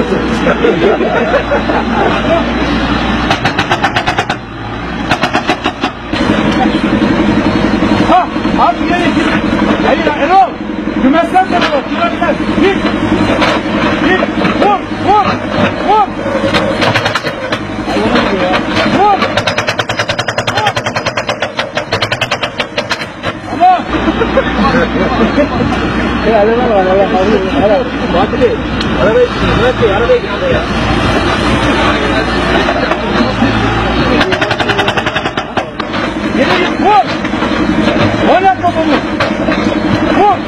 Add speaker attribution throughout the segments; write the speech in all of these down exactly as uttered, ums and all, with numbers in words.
Speaker 1: olsun.
Speaker 2: Ha, abi gel git. Hayır Erol. Kümesten de Erol. Kümesten. Git. Git. Vur. Vur. Vur. Vur. Ama.
Speaker 1: Ya araba var ya. Araba. Fatih Bey. Arabayı Murat Bey arabaya git ya.
Speaker 2: Geri git. Vur. Oynat babamı. Vur.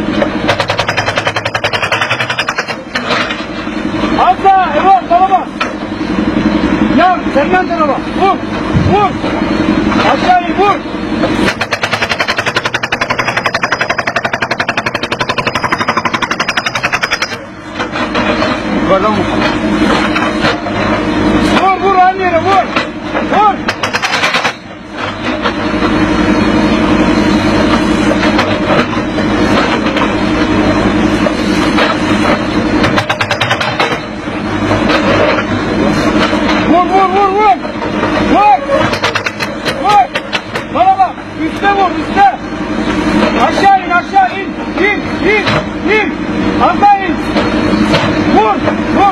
Speaker 2: Az daha Erol sana bak. Ya senden sana bak. Vur. Vur. Aşağı in vur.
Speaker 1: Yukarıdan mı?
Speaker 2: Vur vur aynı yere vur. Vur. Vur vur vur vur. Vur. Vur. Bana bak. Üste vur üste. Aşağı in aşağı in. İn in in. Aşağı in. Vur. Vur.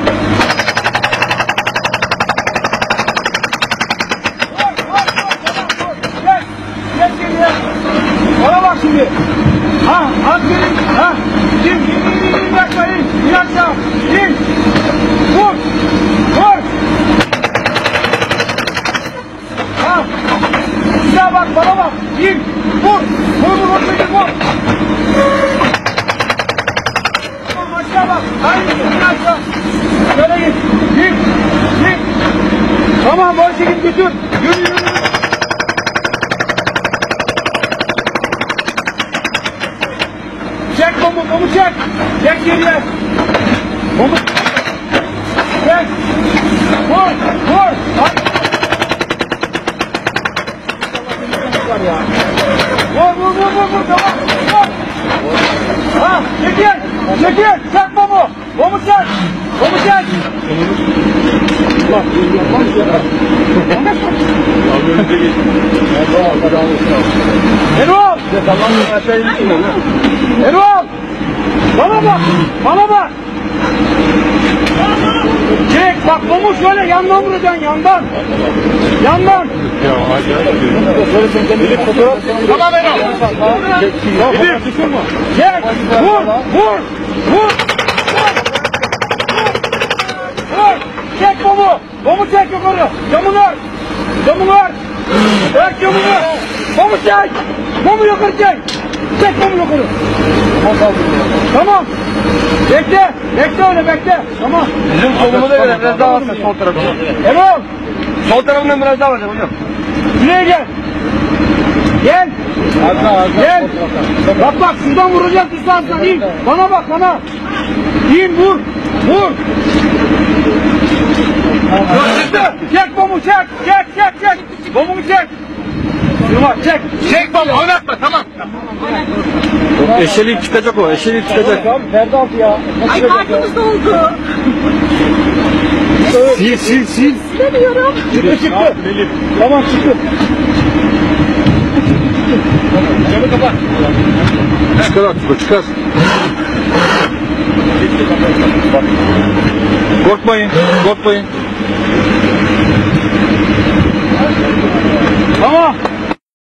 Speaker 2: Bana bak şimdi. Ha, aferin. Ha, in, in, in, in, in, aşağı in, in aşağı, in. Vur, vur. Ha, size bak, bana bak, in, vur, vur, vur, vur, vur. Vur, aşağı bak, hayır, in aşağı. Şöyle git, in, in. Tamam, bu şekilde götür, yürü, yürü. Çek bombu, bombu çek. Çek geriye. Bombu. Çek. Vur, vur. Vur, vur, vur, vur, vur. Tamam. Vur. Ha, çekil. Çekil. Çek bombu. Bombu çek. Bombu çek. Bak, yapmaz ya. Erol. Erol. Bana bak. Bana bak. Çek bak bunu şöyle yandan vuracaksın yandan. Yandan. Tamam Erol. Gidip. Çek. Vur. Vur. Vur. Vur. Çek bomu. Bomu çek yukarı. Camını ör. Camını ör. Ör camını. Bomu çek. Bomu yukarı çek. Çek bomu yukarı. Tamam. Bekle. Bekle öyle bekle. Tamam.
Speaker 1: Bizim solumuza göre biraz daha varsa sol tarafına.
Speaker 2: Erol.
Speaker 1: Sol tarafından biraz daha varsa hocam.
Speaker 2: Şuraya gel. Gel. Gel. Bak bak şuradan vuracağız distansdan. İn. Bana bak bana. İn vur. Vur. Çek bomu çek. Çek çek çek. Bomumu çek. Yuma çek. Çek bomu oynatma tamam.
Speaker 1: Eşelik çıkacak o. Eşelik çıkacak.
Speaker 2: Ferdi altı ya.
Speaker 3: Ay kartımız doldu.
Speaker 2: Sil sil sil.
Speaker 3: Silemiyorum.
Speaker 2: Çıktı çıktı. Tamam çıktı. Camı kapat.
Speaker 1: Çıkar artık çıkar. Korkmayın. Korkmayın.